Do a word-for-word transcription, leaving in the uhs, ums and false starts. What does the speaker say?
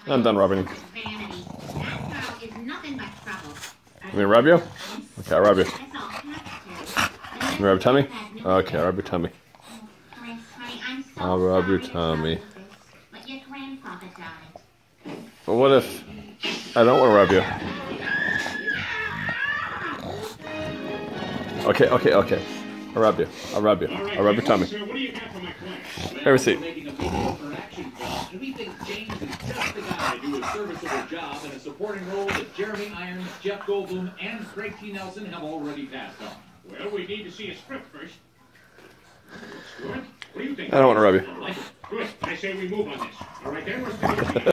I'm done rubbing him. Let me rub you? Okay, I'll rub you. Let me rub your tummy? Okay, I'll rub your tummy. I'll rub your tummy. Well, what if I don't want to rub you? Okay, okay, okay. I'll rub you. I'll rub you. I'll rub your tummy. Have a seat. We think James is just the guy to do a serviceable job in a supporting role that Jeremy Irons, Jeff Goldblum, and Craig T. Nelson have already passed on. Well, we need to see a script first. Stuart, what do you think? I don't want to rub you. Good. I say we move on this. All right, then, we're